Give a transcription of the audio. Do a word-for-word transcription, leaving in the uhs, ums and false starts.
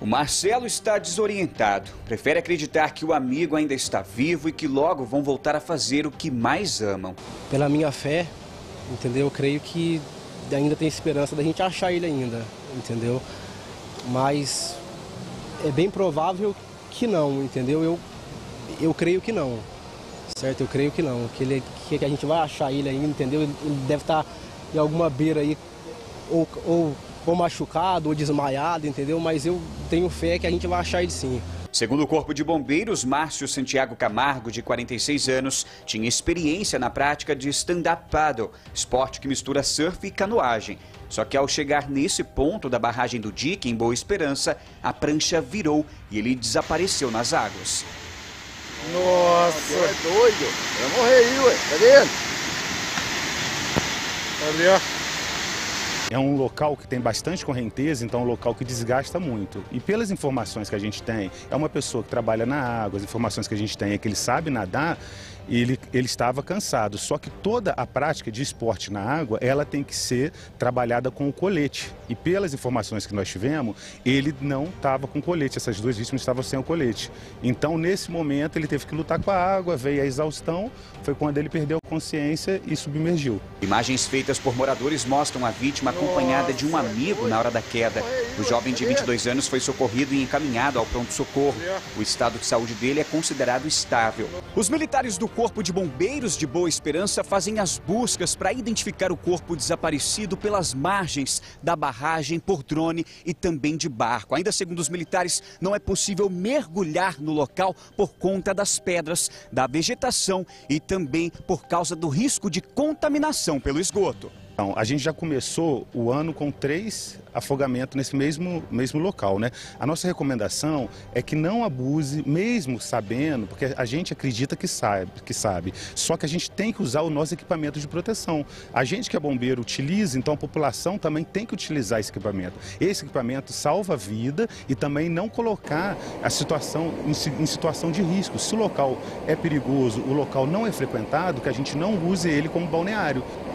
O Marcelo está desorientado. Prefere acreditar que o amigo ainda está vivo e que logo vão voltar a fazer o que mais amam. Pela minha fé, entendeu? Eu creio que ainda tem esperança da gente achar ele ainda, entendeu? Mas é bem provável que não, entendeu? Eu, eu creio que não, certo? Eu creio que não, que, ele, que a gente vai achar ele ainda, entendeu? Ele deve estar em alguma beira aí, ou... ou ou machucado, ou desmaiado, entendeu? Mas eu tenho fé que a gente vai achar ele sim. Segundo o Corpo de Bombeiros, Márcio Santiago Camargo, de quarenta e seis anos, tinha experiência na prática de stand-up paddle, esporte que mistura surf e canoagem. Só que ao chegar nesse ponto da barragem do dique, em Boa Esperança, a prancha virou e ele desapareceu nas águas. Nossa, é doido, vai morrer aí, ué, cadê ele? Ali, ó. É um local que tem bastante correnteza, então é um local que desgasta muito. E pelas informações que a gente tem, é uma pessoa que trabalha na água, as informações que a gente tem é que ele sabe nadar e ele, ele estava cansado. Só que toda a prática de esporte na água, ela tem que ser trabalhada com o colete. E pelas informações que nós tivemos, ele não estava com colete, essas duas vítimas estavam sem o colete. Então, nesse momento, ele teve que lutar com a água, veio a exaustão, foi quando ele perdeu a consciência e submergiu. Imagens feitas por moradores mostram a vítima acompanhada de um amigo na hora da queda. O jovem de vinte e dois anos foi socorrido e encaminhado ao pronto-socorro. O estado de saúde dele é considerado estável. Os militares do Corpo de Bombeiros de Boa Esperança fazem as buscas para identificar o corpo desaparecido pelas margens da barragem por drone e também de barco. Ainda segundo os militares, não é possível mergulhar no local por conta das pedras, da vegetação e também por causa do risco de contaminação pelo esgoto. Então, a gente já começou o ano com três afogamentos nesse mesmo, mesmo local, né? A nossa recomendação é que não abuse, mesmo sabendo, porque a gente acredita que sabe, que sabe, só que a gente tem que usar o nosso equipamento de proteção. A gente que é bombeiro utiliza, então a população também tem que utilizar esse equipamento. Esse equipamento salva a vida e também não colocar a situação em, em situação de risco. Se o local é perigoso, o local não é frequentado, que a gente não use ele como balneário.